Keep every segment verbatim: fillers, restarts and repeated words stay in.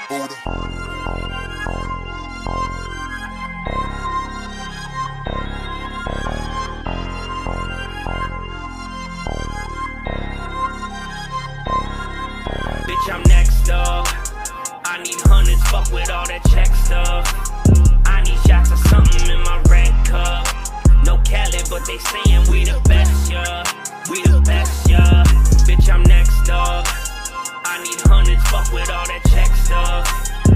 Buddha. Bitch, I'm next up. I need hundreds, fuck with all that check stuff. I need shots of something in my red cup. No Cali, but they saying we the best, yeah. We the best, yeah. Bitch, I'm next up. I need hundreds, fuck with all that check stuff.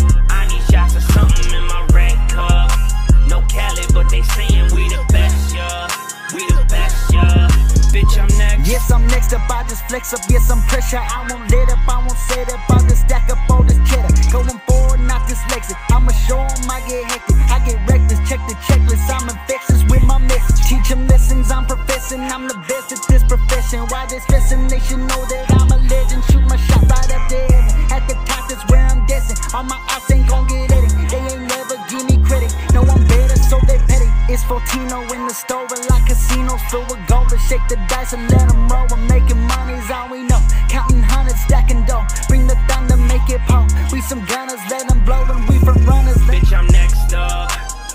I need shots of something in my red cup. No Cali, but they saying we the best, yeah. We the best, yeah. Bitch, I'm next. Yes, I'm next up, I just flex up, yes, I'm pressure. I won't let up, I won't set up, I'll just stack up all this cheddar. Going forward, not dyslexic, I'ma show 'em I get hectic. I get reckless, check the checklist, I'm infectious with my message. Teach 'em lessons, I'm professing, I'm the best at this profession. Why they stressing, they should know that I'm a legend. Shoot my shot right up to heaven, at the top that's where I'm destined. All my outs ain't gon' get at it, they ain't never give me credit. No, I'm better, so they petty. It's Fortino in the store, like casinos filled with gold. To shake the dice and let them roll. We're making money's all we know. Counting hundreds, stacking dough. Bring the thunder, make it pour. We some gunners, let them blow, and we for runners. Bitch, I'm next up.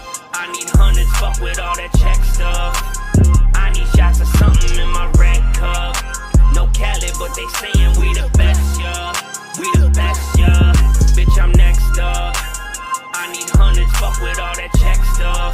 I need hundreds, fuck with all that check stuff. I need shots of something in my red cup. No Cali, but they saying we the best, yeah. We the best, yeah. Bitch, I'm next up. I need hundreds, fuck with all that check stuff.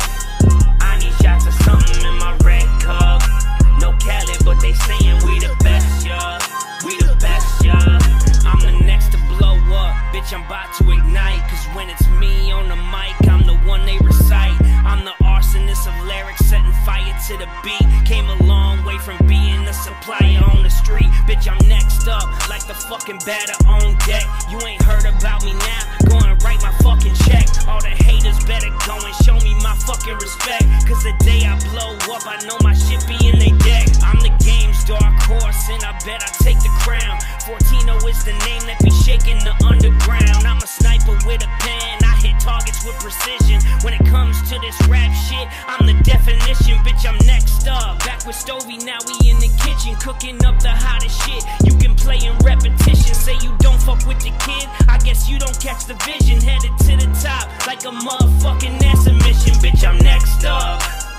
I need shots of something in my red cup. No Cali, but they saying we the best, yeah. We the best, yeah. I'm the next to blow up, bitch, I'm about to ignite. Cause when it's me on the mic, I'm the one they recite. I'm the arsonist of lyrics, setting fire to the beat. Came a long way from being a supplier on the street. Bitch, I'm next up, like the fucking batter on deck. You ain't heard about me now, go and write my fucking check. All the haters better go and show me my fucking respect. Cause the day I blow up, I know my shit be in they deck. I'm the game's dark horse, and I bet I take the crown. Fortino is the name that be shaking the underground. I'm a sniper with a pen, I hit targets with precision. When it comes to this rap shit, I'm the definition. Bitch, I'm next up. Back with Stovey, now we in the kitchen, cooking up the hottest shit. You can play in repetition, say you don't fuck with the kid, I guess you don't catch the vision. Headed to the top like a motherfucking NASA mission. Bitch, I'm next up.